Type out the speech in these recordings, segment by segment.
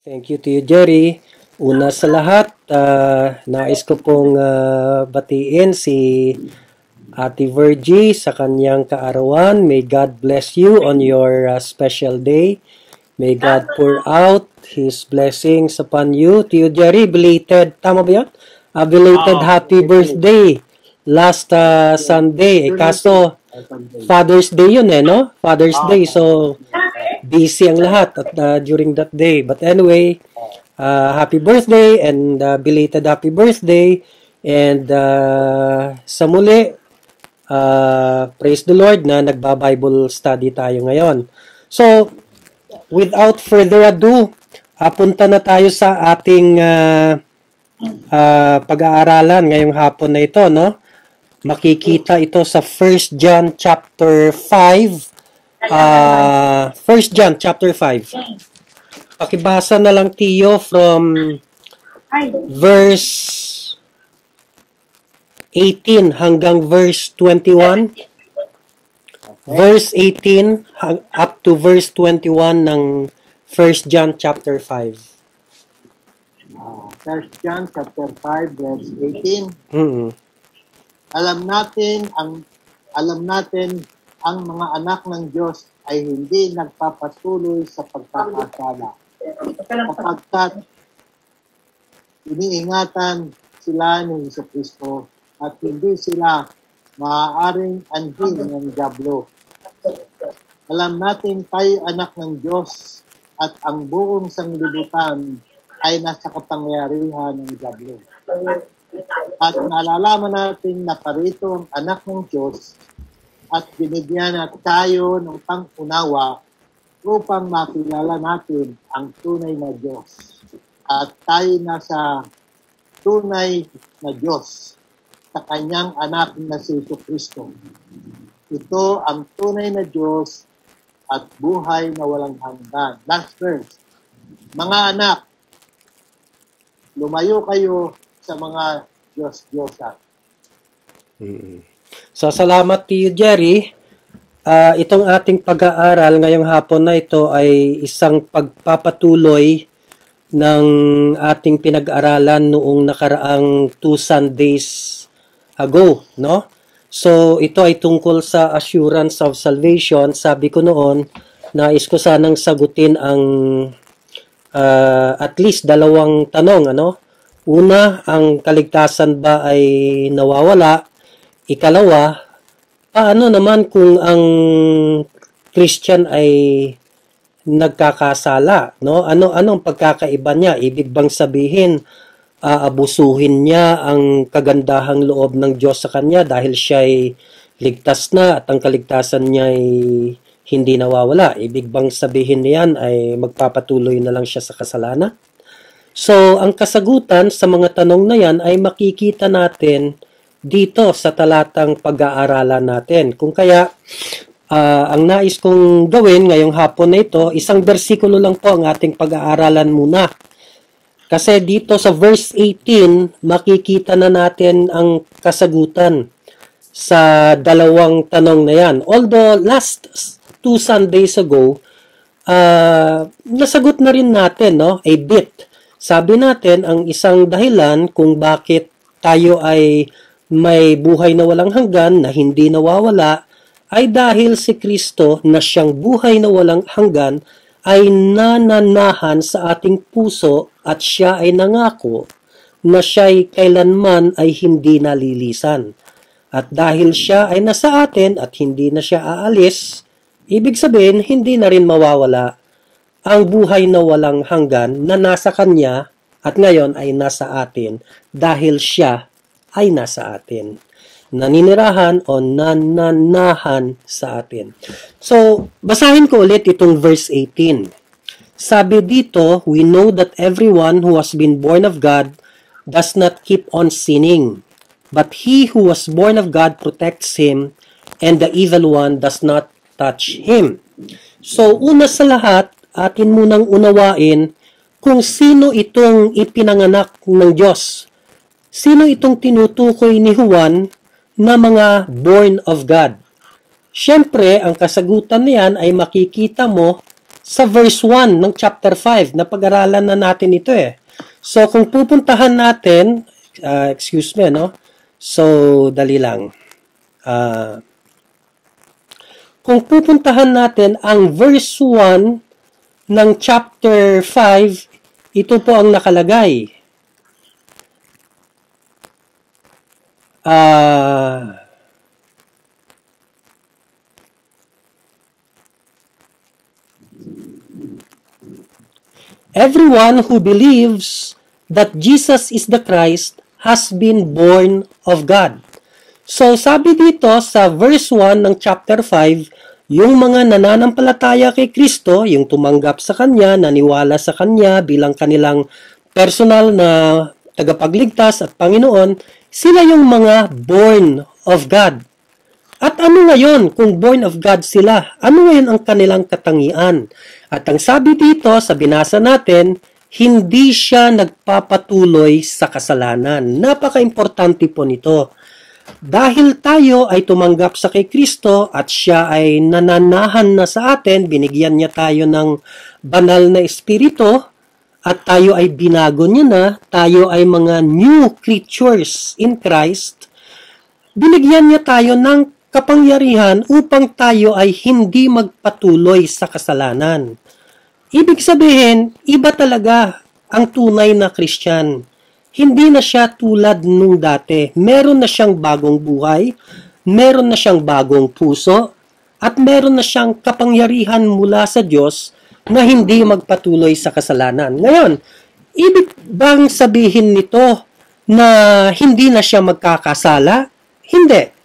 Thank you to you, Jerry. Una sa lahat, nais ko pong batiin si Ate Virgie sa kanyang kaarawan. May God bless you on your special day. May God pour out His blessings upon you. To you, Jerry, belated, tama ba yun? Belated happy birthday last Sunday. Kaso, Father's Day yun no? Father's Day. So, busy ang lahat during that day. But anyway, happy birthday and belated happy birthday. And sa muli, praise the Lord na nagba-Bible study tayo ngayon. So, without further ado, punta na tayo sa ating pag-aaralan ngayong hapon na ito, no? Makikita ito sa 1 John chapter 5. 1 John chapter 5. Pakibasa na lang Tiyo from verse 18 hanggang verse 21. Verse 18 up to verse 21 ng 1 John chapter 5. 1 John chapter 5 verse 18. Alam natin ang mga anak ng Diyos ay hindi nagpapatuloy sa pagkakasala, sapagkat iniingatan sila ni Jesucristo at hindi sila maaaring anhin ng dyablo. Alam natin tayo anak ng Diyos at ang buong sanglibutan ay nasa kapangyarihan ng dyablo. At nalalaman natin na parito ang anak ng Diyos at binigyan na tayo ng pang-unawa upang makilala natin ang tunay na Diyos. At tayo nasa tunay na Diyos sa kanyang anak na si Jesucristo. Ito ang tunay na Diyos at buhay na walang hanggan. Last verse. Mga anak, lumayo kayo sa mga Diyos-Diyosan. So, salamat to you, Jerry. Itong ating pag-aaral ngayong hapon na ito ay isang pagpapatuloy ng ating pinag-aralan noong nakaraang 2 Sundays ago, no? So, ito ay tungkol sa assurance of salvation. Sabi ko noon, nais ko sanang sagutin ang at least dalawang tanong, ano? Una, ang kaligtasan ba ay nawawala? Ikalawa, paano naman kung ang Christian ay nagkakasala, no? Anong pagkakaiba niya? Ibig bang sabihin, aabusuhin niya ang kagandahang loob ng Diyos sa kanya dahil siya ay ligtas na at ang kaligtasan niya ay hindi nawawala? Ibig bang sabihin niyan ay magpapatuloy na lang siya sa kasalanan? So, ang kasagutan sa mga tanong na yan ay makikita natin dito sa talatang pag-aaralan natin. Kung kaya, ang nais kong gawin ngayong hapon na ito, isang bersikulo lang po ang ating pag-aaralan muna. Kasi dito sa verse 18, makikita na natin ang kasagutan sa dalawang tanong na yan. Although last 2 Sundays ago, nasagot na rin natin, no, a bit. Sabi natin, ang isang dahilan kung bakit tayo ay may buhay na walang hanggan na hindi nawawala ay dahil si Kristo na siyang buhay na walang hanggan ay nananahan sa ating puso at siya ay nangako na siya ay kailanman ay hindi nalilisan. At dahil siya ay nasa atin at hindi na siya aalis, ibig sabihin hindi na rin mawawala ang buhay na walang hanggan na nasa kanya at ngayon ay nasa atin dahil siya ay nasa atin. Naninirahan o nananahan sa atin. So, basahin ko ulit itong verse 18. Sabi dito, we know that everyone who has been born of God does not keep on sinning, but he who was born of God protects him, and the evil one does not touch him. So, una sa lahat, atin munang unawain kung sino itong ipinanganak ng Diyos. Sino itong tinutukoy ni Juan na mga born of God. Siyempre, ang kasagutan niyan ay makikita mo sa verse 1 ng chapter 5. Napag-aralan na natin ito eh. So, kung pupuntahan natin, excuse me, no? So, dali lang. Kung pupuntahan natin ang verse 1 ng chapter 5, ito po ang nakalagay. Everyone who believes that Jesus is the Christ has been born of God. So, sabi dito sa verse 1 ng chapter 5, yung mga nananampalataya kay Kristo, yung tumanggap sa Kanya, naniwala sa Kanya bilang kanilang personal na tagapagligtas at Panginoon, sila yung mga born of God. At ano ngayon kung born of God sila? Ano ngayon ang kanilang katangian? At ang sabi dito sa binasa natin, hindi siya nagpapatuloy sa kasalanan. Napaka-importante po nito. Dahil tayo ay tumanggap sa kay Kristo at siya ay nananahan na sa atin, binigyan niya tayo ng banal na espiritu at tayo ay binago niya na, tayo ay mga new creatures in Christ, binigyan niya tayo ng kapangyarihan upang tayo ay hindi magpatuloy sa kasalanan. Ibig sabihin, iba talaga ang tunay na Christian. Hindi na siya tulad nung dati. Meron na siyang bagong buhay, meron na siyang bagong puso, at meron na siyang kapangyarihan mula sa Diyos na hindi magpatuloy sa kasalanan. Ngayon, ibig bang sabihin nito na hindi na siya magkakasala? Hindi.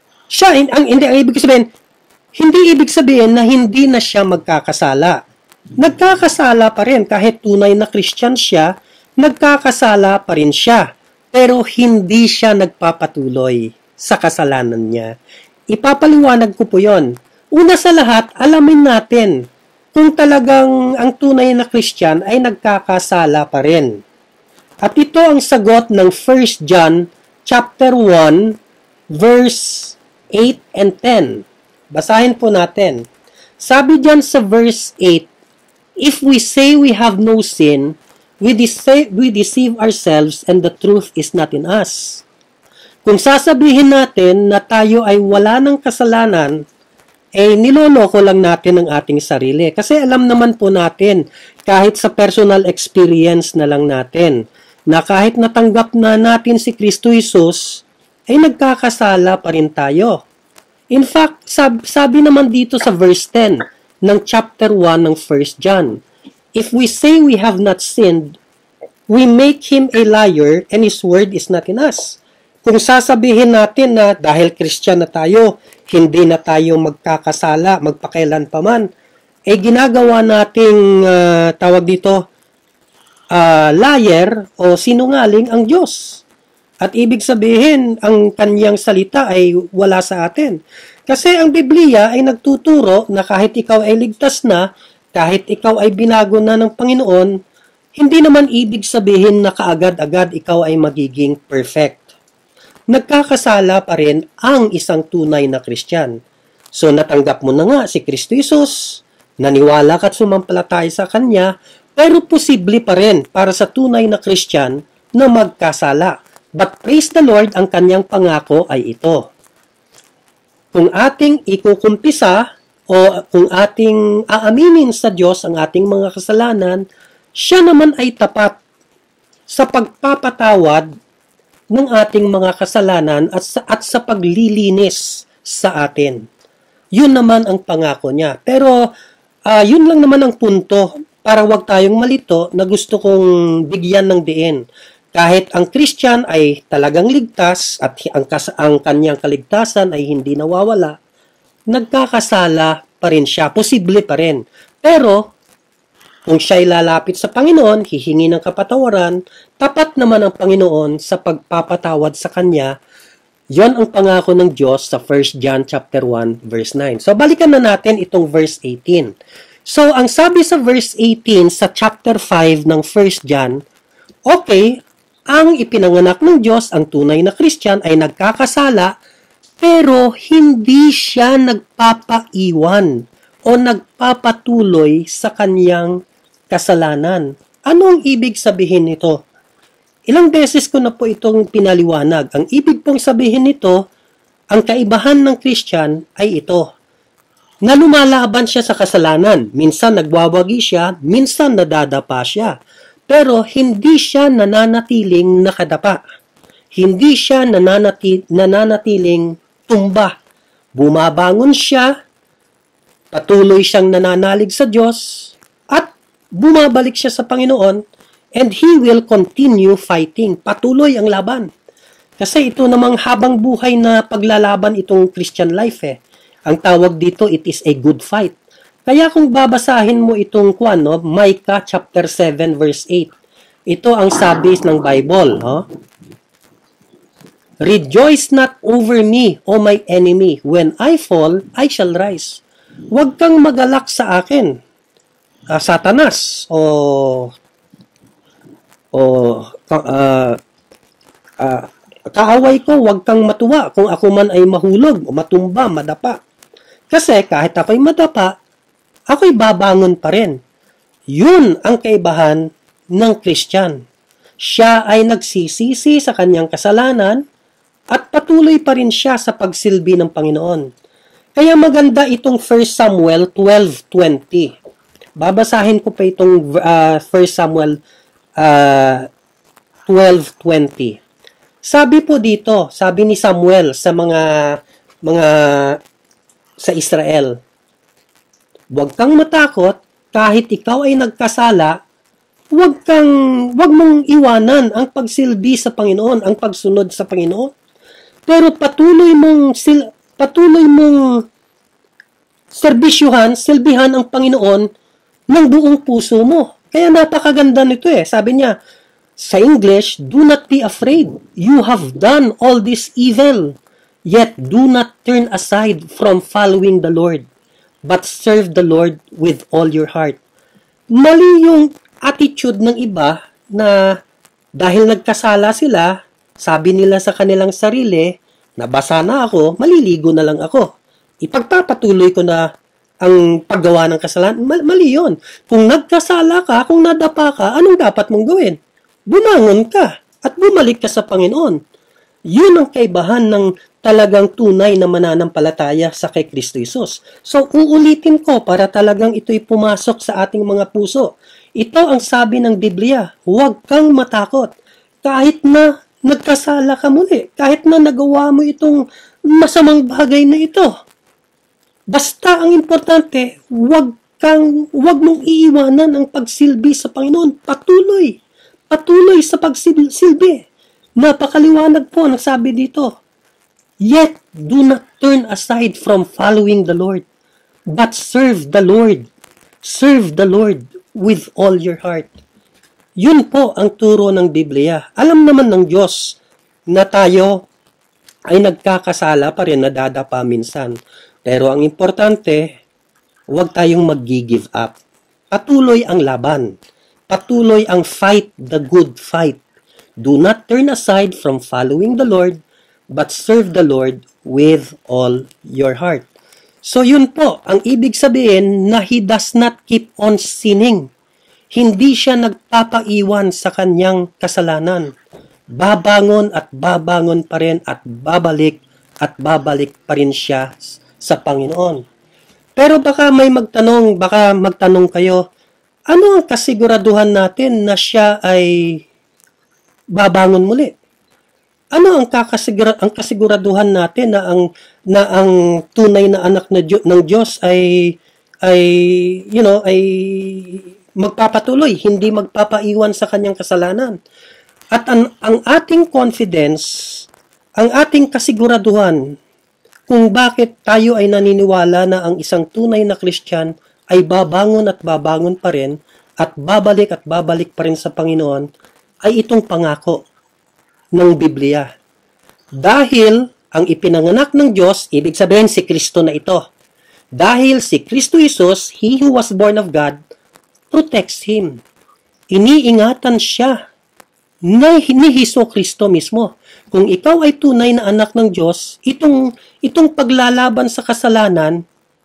Ang ibig sabihin, hindi ibig sabihin na hindi na siya magkakasala. Nagkakasala pa rin kahit tunay na Christian siya, nagkakasala pa rin siya. Pero hindi siya nagpapatuloy sa kasalanan niya. Ipapaliwanag ko po yon. Una sa lahat, alamin natin kung talagang ang tunay na Christian ay nagkakasala pa rin. At ito ang sagot ng 1 John chapter 1 verse 8 and 10. Basahin po natin. Sabi diyan sa verse 8, if we say we have no sin, we deceive ourselves and the truth is not in us. Kung sasabihin natin na tayo ay wala ng kasalanan, niloloko lang natin ang ating sarili. Kasi alam naman po natin, kahit sa personal experience na lang natin, na kahit natanggap na natin si Kristo Jesus, ay nagkakasala pa rin tayo. In fact, sabi naman dito sa verse 10 ng chapter 1 ng 1 John, if we say we have not sinned, we make him a liar and his word is not in us. Kung sasabihin natin na dahil Christian na tayo, hindi na tayo magkakasala, magpakailan pa man, ginagawa nating liar o sinungaling ang Diyos. At ibig sabihin, ang kanyang salita ay wala sa atin. Kasi ang Biblia ay nagtuturo na kahit ikaw ay ligtas na, kahit ikaw ay binago na ng Panginoon, hindi naman ibig sabihin na kaagad-agad ikaw ay magiging perfect. Nagkakasala pa rin ang isang tunay na Kristyan. So natanggap mo na nga si Kristo Jesus, naniwala ka at sumampalataya sa Kanya, pero posible pa rin para sa tunay na Kristyan na magkasala. But praise the Lord, ang kanyang pangako ay ito. Kung ating ikukumpisa o kung ating aaminin sa Diyos ang ating mga kasalanan, siya naman ay tapat sa pagpapatawad ng ating mga kasalanan at sa paglilinis sa atin. Yun naman ang pangako niya. Pero yun lang naman ang punto para wag tayong malito na gusto kong bigyan ng diin. Kahit ang Christian ay talagang ligtas at ang kanyang kaligtasan ay hindi nawawala, nagkakasala pa rin siya. Posible pa rin. Pero, kung siya ay lalapit sa Panginoon, hihingi ng kapatawaran, tapat naman ang Panginoon sa pagpapatawad sa kanya. Yon ang pangako ng Diyos sa 1 John chapter 1 verse 9. So, balikan na natin itong verse 18. So, ang sabi sa verse 18 sa chapter 5 ng 1 John, okay, ang ipinanganak ng Diyos, ang tunay na Christian, ay nagkakasala, pero hindi siya nagpapaiwan o o nagpapatuloy sa kanyang kasalanan. Ano ang ibig sabihin nito? Ilang beses ko na po itong pinaliwanag. Ang ibig pong sabihin nito, ang kaibahan ng Christian ay ito, na lumalaban siya sa kasalanan. Minsan nagwawagi siya, minsan nadadapa siya. Pero hindi siya nananatiling nakadapa. Hindi siya nananatiling tumba. Bumabangon siya, patuloy siyang nananalig sa Diyos, at bumabalik siya sa Panginoon, and He will continue fighting. Patuloy ang laban. Kasi ito namang habang buhay na paglalaban itong Christian life eh. Ang tawag dito, it is a good fight. Kaya kung babasahin mo itong Micah chapter 7 verse 8, ito ang sabi ng Bible. Rejoice not over me, O my enemy. When I fall, I shall rise. Huwag kang magalak sa akin, Satanas, kaaway ko, huwag kang matuwa kung ako man ay mahulog o matumba, madapa. Kasi kahit ako'y madapa, ako'y babangon pa rin. Yun ang kaibahan ng Christian. Siya ay nagsisisi sa kanyang kasalanan at patuloy pa rin siya sa pagsilbi ng Panginoon. Kaya maganda itong 1 Samuel 12:20. Babasahin ko pa itong 1 Samuel 12:20. Sabi po dito, sabi ni Samuel sa mga sa Israel, huwag kang matakot kahit ikaw ay nagkasala, huwag mong iwanan ang pagsilbi sa Panginoon, ang pagsunod sa Panginoon. Pero patuloy mong silbihan ang Panginoon ng buong puso mo. Kaya napakaganda nito eh. Sabi niya, sa English, do not be afraid. You have done all this evil. Yet do not turn aside from following the Lord, but serve the Lord with all your heart. Mali yung attitude ng iba na dahil nagkasala sila, sabi nila sa kanilang sarili, nabasa na ako, maliligo na lang ako. Ipagpapatuloy ko na ang paggawa ng kasalanan. Mali yun. Kung nagkasala ka, kung nadapa ka, anong dapat mong gawin? Bumangon ka at bumalik ka sa Panginoon. Yun ang kaibahan ng talagang tunay na mananampalataya sa kay Kristo Jesus. So, uulitin ko para talagang ito'y pumasok sa ating mga puso. Ito ang sabi ng Biblia, huwag kang matakot. Kahit na nagkasala ka muli, kahit na nagawa mo itong masamang bagay na ito. Basta ang importante, huwag mong iiwanan ang pagsilbi sa Panginoon. Patuloy sa pagsilbi. Napakaliwanag po ang sabi dito. Yet, do not turn aside from following the Lord, but serve the Lord. Serve the Lord with all your heart. Yun po ang turo ng Biblia. Alam naman ng Diyos na tayo ay nagkakasala pa rin, nadadapa minsan. Pero ang importante, huwag tayong mag-give up. Patuloy ang laban. Patuloy ang fight, the good fight. Do not turn aside from following the Lord, but serve the Lord with all your heart. So yun po, ang ibig sabihin na He does not keep on sinning. Hindi siya nagpapaiwan sa kanyang kasalanan. Babangon at babangon pa rin at babalik pa rin siya sa Panginoon. Pero baka magtanong kayo, ano ang kasiguraduhan natin na siya ay babangon muli? Ano ang kasiguraduhan natin na ang tunay na anak ng Diyos ay magpapatuloy, hindi magpapaiwan sa kanyang kasalanan? At ang ating confidence, ang ating kasiguraduhan kung bakit tayo ay naniniwala na ang isang tunay na Christian ay babangon at babangon pa rin at babalik pa rin sa Panginoon ay itong pangako ng Biblia. Dahil ang ipinanganak ng Diyos, ibig sabihin si Kristo na ito. Dahil si Kristo Jesus, He who was born of God, protects Him. Iniingatan siya ni Hesus Kristo mismo. Kung ikaw ay tunay na anak ng Diyos, itong paglalaban sa kasalanan,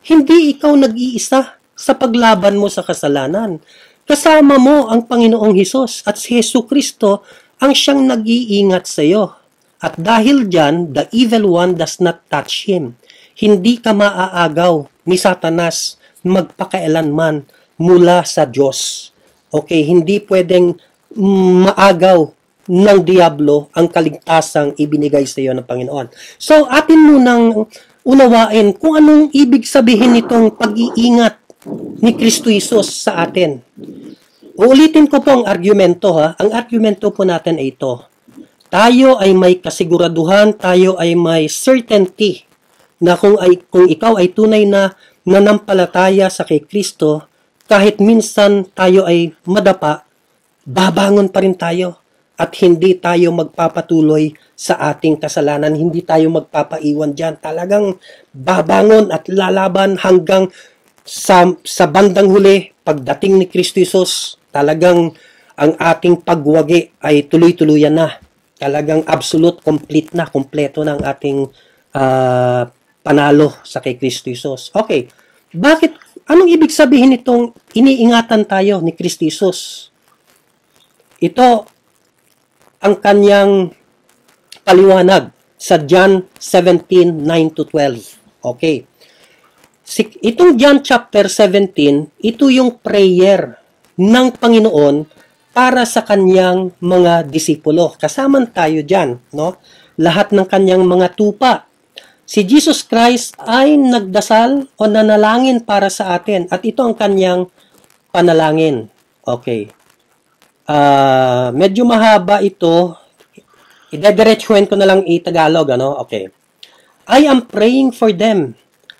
Hindi ikaw nag-iisa sa paglaban mo sa kasalanan. Kasama mo ang Panginoong Hesus at si Hesus Kristo ang siyang nag-iingat sa iyo. At dahil dyan, the evil one does not touch him. Hindi ka maaagaw ni Satanas magpakailanman mula sa Diyos. Okay, hindi pwedeng maagaw ng Diablo ang kaligtasang ibinigay sa iyo ng Panginoon. So, atin munang unawain kung anong ibig sabihin nitong pag-iingat ni Kristo Jesus sa atin. Uulitin ko po ang argumento ha. Ang argumento po natin ay ito. Tayo ay may kasiguraduhan, tayo ay may certainty na kung ikaw ay tunay na nanampalataya sa kay Kristo, kahit minsan tayo ay madapa, babangon pa rin tayo at hindi tayo magpapatuloy sa ating kasalanan, hindi tayo magpapaiwan dyan. Talagang babangon at lalaban hanggang sa bandang huli, pagdating ni Kristo Jesus, talagang ang ating pagwagi ay tuloy-tuluyan na. Talagang absolute, complete na, kompleto na ang ating panalo sa kay Kristo Jesus. Okay, bakit? Anong ibig sabihin nitong iniingatan tayo ni Kristo Jesus? Ito ang kanyang paliwanag sa John 17:9-12. Okay. Itong John chapter 17, ito yung prayer ng Panginoon para sa kanyang mga disipulo. Kasama tayo dyan, no? Lahat ng kanyang mga tupa. Si Jesus Christ ay nagdasal o nanalangin para sa atin at ito ang kanyang panalangin. Okay. Medyo mahaba ito. Idediretsuhin ko na lang i-Tagalog, ano? Okay. I am praying for them.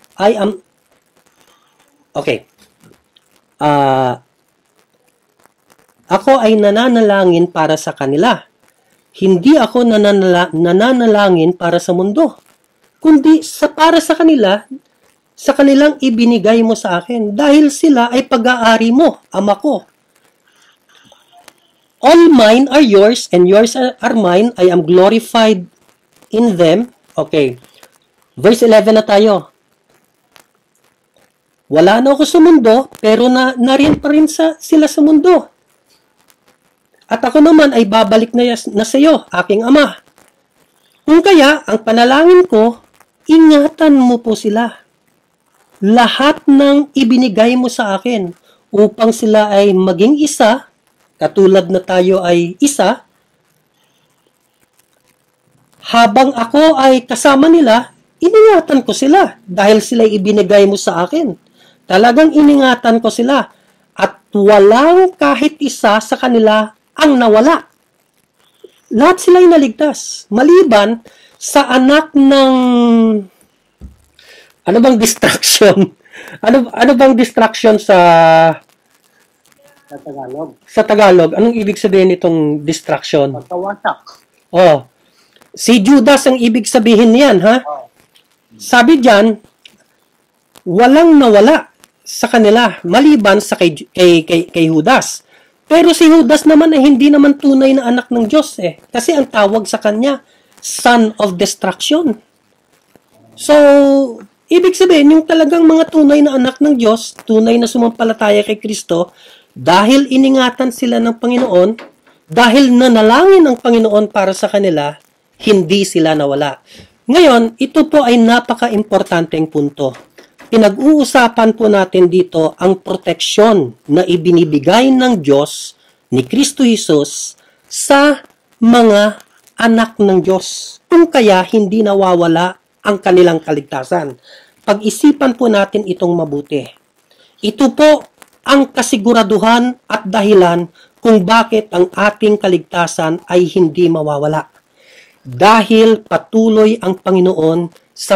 Okay. Ako ay nananalangin para sa kanila. Hindi ako nananalangin para sa mundo, kundi para sa kanila, sa kanilang ibinigay mo sa akin, dahil sila ay pag-aari mo, Ama ko. All mine are yours, and yours are mine. I am glorified in them. Okay. Verse 11 na tayo. Wala na ako sa mundo, pero narin pa rin sila sa mundo. At ako naman ay babalik na sa iyo, aking Ama. Kung kaya, ang panalangin ko, ingatan mo po sila. Lahat ng ibinigay mo sa akin upang sila ay maging isa, katulad na tayo ay isa, habang ako ay kasama nila, iningatan ko sila dahil sila ibinigay mo sa akin. Talagang iningatan ko sila at walang kahit isa sa kanila ang nawala. Lahat sila ay naligtas. Maliban sa anak ng ano bang distraction? Ano bang distraction sa Tagalog? Sa Tagalog, anong ibig sabihin nitong distraction? Pagkawasak. Oh. Si Judas ang ibig sabihin niyan, ha? Oh. Sabi diyan, walang nawala sa kanila maliban sa kay Judas. Pero si Judas naman ay hindi naman tunay na anak ng Diyos eh. Kasi ang tawag sa kanya, son of destruction. So, ibig sabihin, yung talagang mga tunay na anak ng Diyos, tunay na sumampalataya kay Kristo, dahil iningatan sila ng Panginoon, dahil nanalangin ang Panginoon para sa kanila, hindi sila nawala. Ngayon, ito po ay napaka-importanteng punto. Pinag-uusapan po natin dito ang proteksyon na ibinibigay ng Diyos ni Kristo Jesus sa mga anak ng Diyos. Kung kaya hindi nawawala ang kanilang kaligtasan. Pag-isipan po natin itong mabuti. Ito po ang kasiguraduhan at dahilan kung bakit ang ating kaligtasan ay hindi mawawala. Dahil patuloy ang Panginoon sa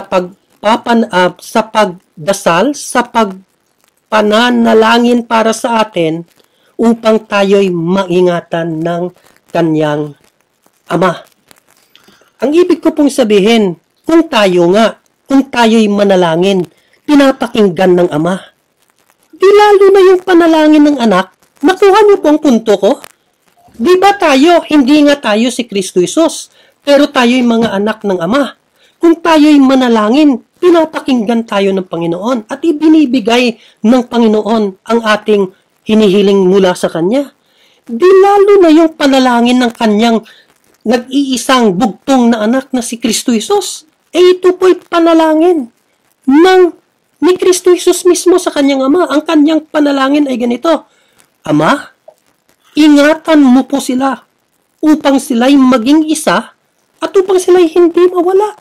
pagdasal, sa pagpananalangin para sa atin upang tayo'y maingatan ng kanyang Ama. Ang ibig ko pong sabihin, kung tayo'y manalangin, pinapakinggan ng Ama. Di lalo na yung panalangin ng anak, nakuha niyo po ang punto ko? Di ba tayo, hindi nga tayo si Kristo Jesus, pero tayo'y mga anak ng Ama. Kung tayo'y manalangin, pinapakinggan tayo ng Panginoon at ibinibigay ng Panginoon ang ating hinihiling mula sa Kanya. Di lalo na yung panalangin ng Kanyang nag-iisang bugtong na anak na si Kristo Jesus. Ito po'y panalangin ni Kristo Jesus mismo sa Kanyang Ama. Ang Kanyang panalangin ay ganito, Ama, ingatan mo po sila upang sila'y maging isa at upang sila'y hindi mawala.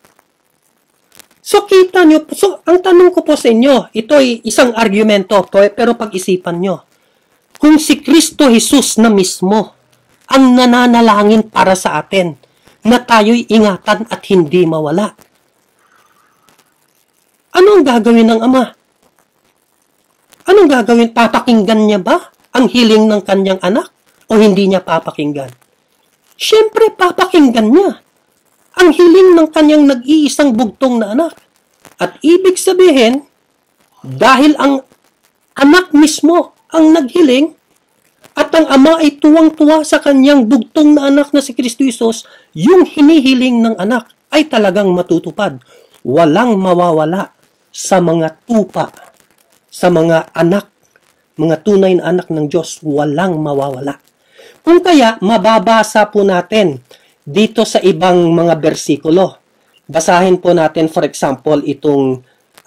So, kita nyo, ang tanong ko po sa inyo, ito ay isang argumento, pero pag-isipan nyo. Kung si Kristo Jesus na mismo ang nananalangin para sa atin, na tayo'y ingatan at hindi mawala, ano ang gagawin ng Ama? Anong gagawin? Papakinggan niya ba ang hiling ng kanyang anak? O hindi niya papakinggan? Siyempre, papakinggan niya ang hiling ng kanyang nag-iisang bugtong na anak. At ibig sabihin, dahil ang anak mismo ang naghiling, at ang ama ay tuwang-tuwa sa kanyang bugtong na anak na si Kristo Jesus, yung hinihiling ng anak ay talagang matutupad. Walang mawawala sa mga tupa, sa mga anak, mga tunay na anak ng Diyos, walang mawawala. Kung kaya, mababasa po natin dito sa ibang mga bersikulo. Basahin po natin, for example, itong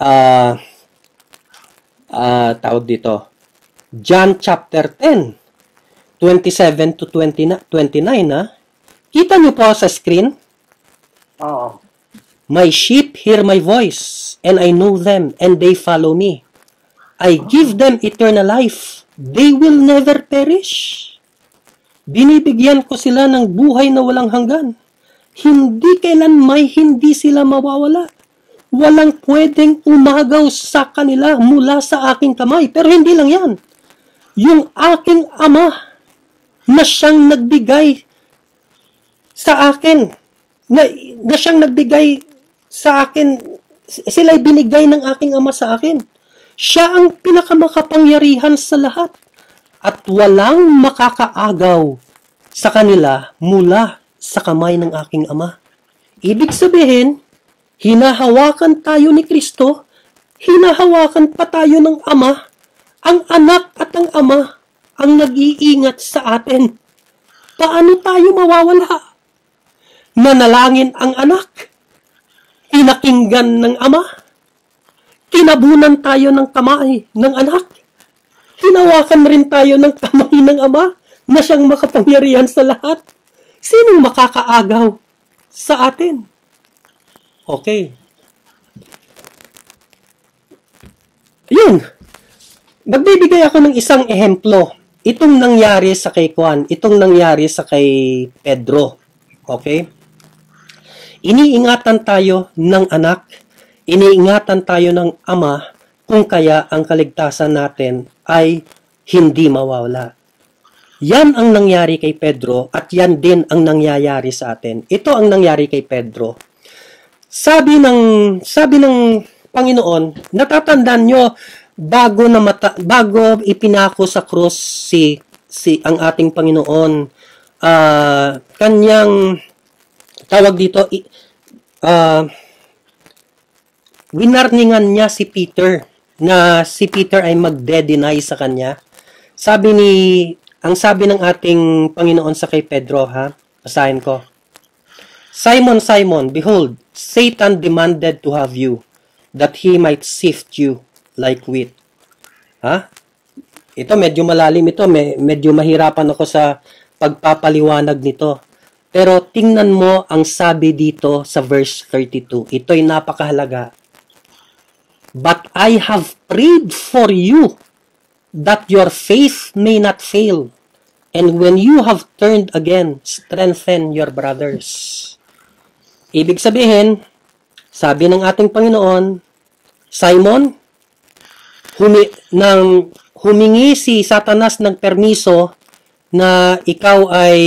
tawag dito, John chapter 10, 27 to 29, Kita niyo po sa screen? Oo. My sheep hear my voice, and I know them, and they follow me. I give them eternal life. They will never perish. Binibigyan ko sila ng buhay na walang hanggan. Hindi kailan hindi sila mawawala. Walang pwedeng umagaw sa kanila mula sa aking kamay. Pero hindi lang yan. Yung aking ama na siyang nagbigay sa akin, na siyang nagbigay sa akin, sila'y binigay ng aking ama sa akin. Siya ang pinakamakapangyarihan sa lahat. At walang makakaagaw sa kanila mula sa kamay ng aking ama. Ibig sabihin, hinahawakan tayo ni Kristo, hinahawakan pa tayo ng ama, ang anak at ang ama ang nag-iingat sa atin. Paano tayo mawawala? Nanalangin ang anak, pinakinggan ng ama, tinabunan tayo ng kamay ng anak, hinawakan rin tayo ng kamay ng ama na siyang makapangyarihan sa lahat. Sinong makakaagaw sa atin? Okay. Yun. Magbibigay ako ng isang ehemplo. Itong nangyari sa kay Juan, itong nangyari sa kay Pedro. Okay? Iniingatan tayo ng anak, iniingatan tayo ng ama, kung kaya ang kaligtasan natin ay hindi mawawala. Yan ang nangyari kay Pedro at yan din ang nangyayari sa atin. Ito ang nangyari kay Pedro. Sabi ng Panginoon, natatandaan nyo, bago ipinako sa krus ang ating Panginoon, kanyang tawag dito, winarningan niya si Peter na si Peter ay magde-deny sa kanya. Ang sabi ng ating Panginoon sa kay Pedro, basahin ko. Simon, Simon, behold, Satan demanded to have you, that he might sift you like wheat. Ito, medyo malalim ito. Medyo mahirapan ako sa pagpapaliwanag nito. Pero tingnan mo ang sabi dito sa verse 32. Ito'y napakahalaga. But I have prayed for you, that your faith may not fail. And when you have turned again, strengthen your brothers. Ibig sabihin, sabi ng ating Panginoon, Simon, humingi si Satanas ng permiso na ikaw ay,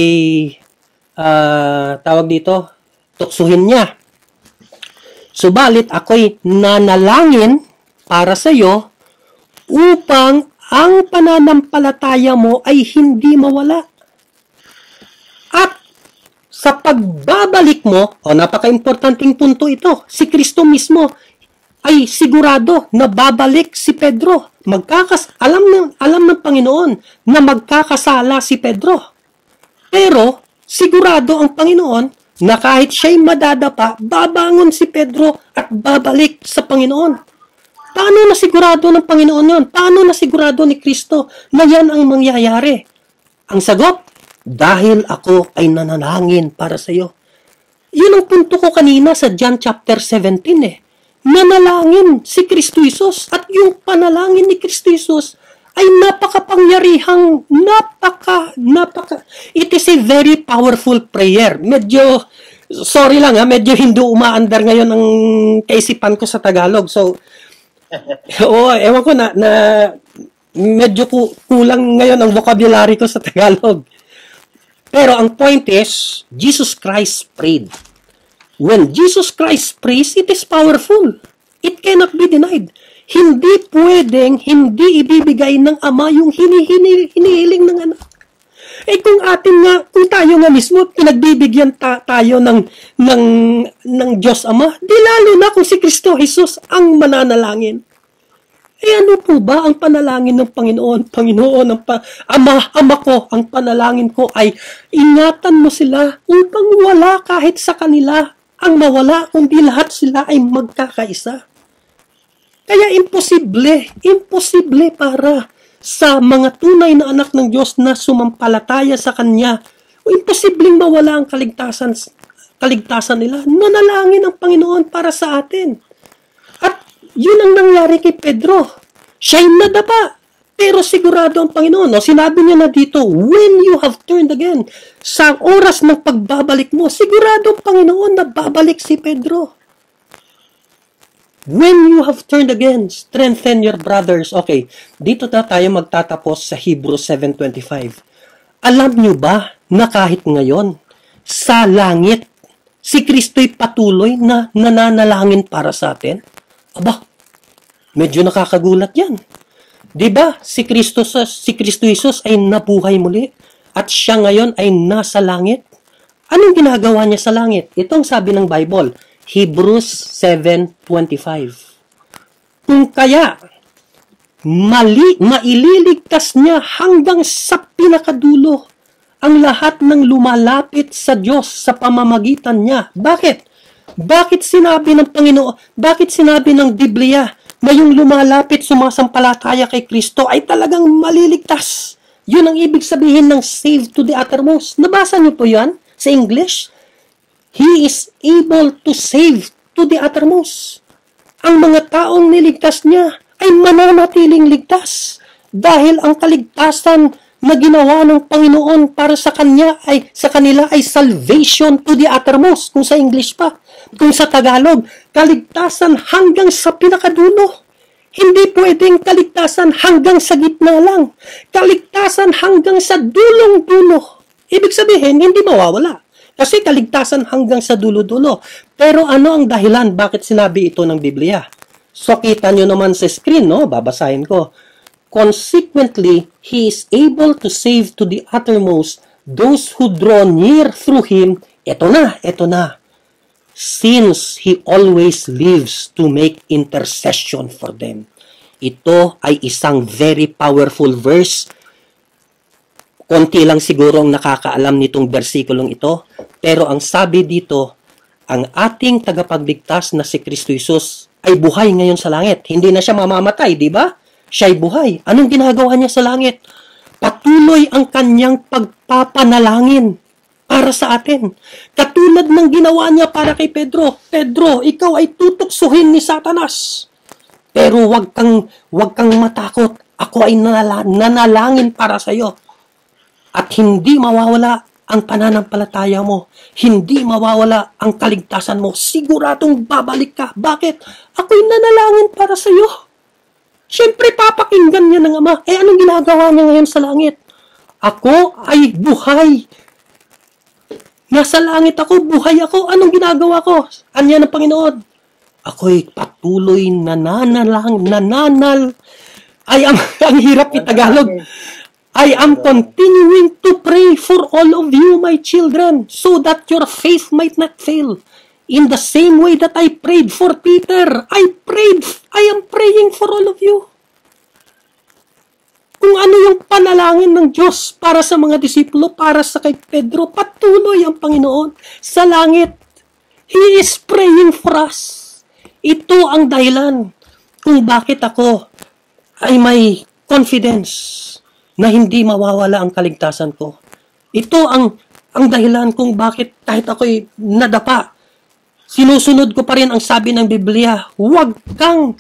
tawag dito, tuksuhin niya. Subalit ako'y nanalangin para sa iyo upang ang pananampalataya mo ay hindi mawala. At sa pagbabalik mo, napaka-importanting punto ito, si Kristo mismo, ay sigurado na babalik si Pedro. Alam ng Panginoon na magkakasala si Pedro. Pero sigurado ang Panginoon na kahit siya'y madadapa, babangon si Pedro at babalik sa Panginoon. Paano na sigurado ng Panginoon yon? Paano na sigurado ni Kristo na yan ang mangyayari? Ang sagot, dahil ako ay nanalangin para sa iyo. Yun ang punto ko kanina sa John chapter 17 eh. Nanalangin si Kristo Jesus at yung panalangin ni Kristo Jesus ay napakapangyarihang, it is a very powerful prayer. Medyo, sorry lang medyo hindi umaandar ngayon ang kaisipan ko sa Tagalog. So, ewan ko na medyo kulang ngayon ang vocabulary ko sa Tagalog. Pero ang point is, Jesus Christ prayed. When Jesus Christ prays, it is powerful. It cannot be denied. Hindi pwedeng hindi ibibigay ng Ama yung hinihiling ng anak. Kung tayo nga mismo pinagbibigyan tayo ng Diyos Ama, di lalo na kung si Kristo Jesus ang mananalangin. Ano po ba ang panalangin ng Panginoon? Ama ko, ang panalangin ko ay ingatan mo sila upang wala kahit sa kanila ang mawala, kundi lahat sila ay magkakaisa. Kaya imposible para sa mga tunay na anak ng Diyos na sumampalataya sa Kanya. Imposibleng mawala ang kaligtasan nila. Nanalangin ang Panginoon para sa atin. At yun ang nangyari kay Pedro. Siya'y nadapa. Pero sigurado ang Panginoon. Sinabi niya na dito, when you have turned again, sa oras ng pagbabalik mo, sigurado ang Panginoon na babalik si Pedro. When you have turned again, strengthen your brothers. Okay, dito na tayo magtatapos sa Hebrews 7:25. Alam niyo ba na kahit ngayon, sa langit, si Kristo'y patuloy na nananalangin para sa atin? Aba, medyo nakakagulat yan. Diba, si Kristo Jesus ay nabuhay muli at siya ngayon ay nasa langit. Anong ginagawa niya sa langit? Itong sabi ng Bible, Hebrews 7:25. Kung kaya, maililigtas niya hanggang sa pinakadulo ang lahat ng lumalapit sa Diyos sa pamamagitan niya. Bakit? Bakit sinabi ng Panginoon, bakit sinabi ng Biblia na yung lumalapit sumasampalataya kay Kristo ay talagang maliligtas? Yun ang ibig sabihin ng saved to the uttermost. Nabasa niyo po yan sa English? He is able to save to the uttermost. Ang mga taong niligtas niya ay mananatiling ligtas dahil ang kaligtasan na ginawa ng Panginoon para sa kanila ay salvation to the uttermost, kung sa English pa. Kung sa Tagalog, kaligtasan hanggang sa pinakadulo. Hindi pwedeng kaligtasan hanggang sa gitna lang. Kaligtasan hanggang sa dulong-dulo. Ibig sabihin, hindi mawawala. Kasi kaligtasan hanggang sa dulo-dulo. Pero ano ang dahilan bakit sinabi ito ng Biblia? So kita nyo naman sa screen, no? Babasahin ko. Consequently, He is able to save to the uttermost those who draw near through Him. Ito na. Since He always lives to make intercession for them. Ito ay isang very powerful verse. Konti lang siguro ang nakakaalam nitong bersikulong ito. Pero ang sabi dito, ang ating tagapagligtas na si Kristo Jesus ay buhay ngayon sa langit. Hindi na siya mamamatay, di ba? Siya'y buhay. Anong ginagawa niya sa langit? Patuloy ang kanyang pagpapanalangin para sa atin. Katulad ng ginawa niya para kay Pedro. Pedro, ikaw ay tutuksuhin ni Satanas. Pero wag kang matakot. Ako ay nanalangin para sa iyo. At hindi mawawala ang pananampalataya mo. Hindi mawawala ang kaligtasan mo. Siguradong babalik ka. Bakit? Ako'y nanalangin para sa iyo. Siyempre, papakinggan niya ng Ama. Anong ginagawa niya ngayon sa langit? Ako ay buhay. Nasa langit ako, buhay ako. Anong ginagawa ko? Anya ng Panginoon? Ako'y patuloy ang hirap i Tagalog. I am continuing to pray for all of you, my children, so that your faith might not fail. In the same way that I prayed for Peter, I am praying for all of you. Kung ano yung panalangin ng Diyos para sa mga disipulo, para sa kay Pedro, patuloy ang Panginoon sa langit. He is praying for us. Ito ang dahilan kung bakit ako ay may confidence na hindi mawawala ang kaligtasan ko. Ito ang dahilan kung bakit kahit ako'y nadapa, sinusunod ko pa rin ang sabi ng Biblia, huwag kang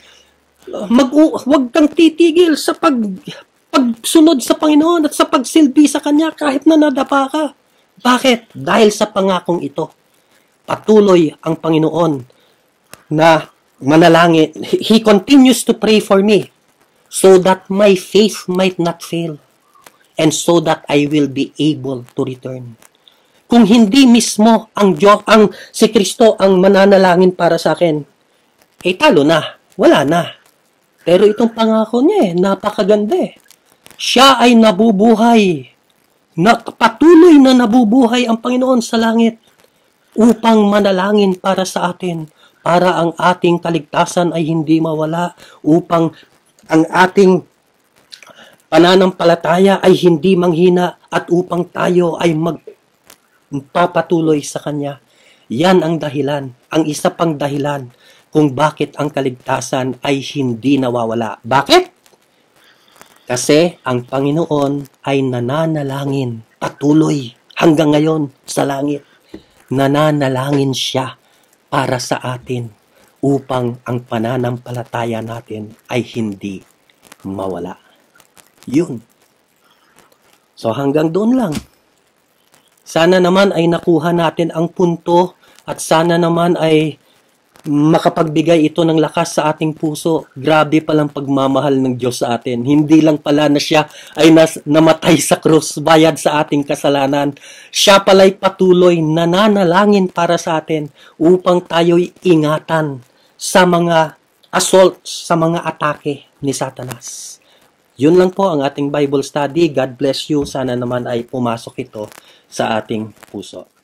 titigil sa pagsunod sa Panginoon at sa pagsilbi sa Kanya kahit na nadapa ka. Bakit? Dahil sa pangakong ito. Patuloy ang Panginoon na manalangin. He continues to pray for me so that my faith might not fail and so that I will be able to return. Kung hindi mismo ang si Kristo ang mananalangin para sa akin, talo na, wala na. Pero itong pangako niya napakaganda Siya ay nabubuhay. Patuloy na nabubuhay ang Panginoon sa langit upang manalangin para sa atin, para ang ating kaligtasan ay hindi mawala, upang ang ating pananampalataya ay hindi manghina at upang tayo ay magpapatuloy sa Kanya. Yan ang dahilan, ang isa pang dahilan kung bakit ang kaligtasan ay hindi nawawala. Bakit? Kasi ang Panginoon ay nananalangin patuloy hanggang ngayon sa langit. Nananalangin siya para sa atin upang ang pananampalataya natin ay hindi mawala. Yun. So hanggang doon lang. Sana naman ay nakuha natin ang punto at sana naman ay makapagbigay ito ng lakas sa ating puso. Grabe palang pagmamahal ng Diyos sa atin. Hindi lang pala na siya ay namatay sa krus, bayad sa ating kasalanan. Siya pala'y patuloy nananalangin para sa atin upang tayo'y ingatan sa mga assaults, sa mga atake ni Satanas. Yun lang po ang ating Bible study. God bless you. Sana naman ay pumasok ito sa ating puso.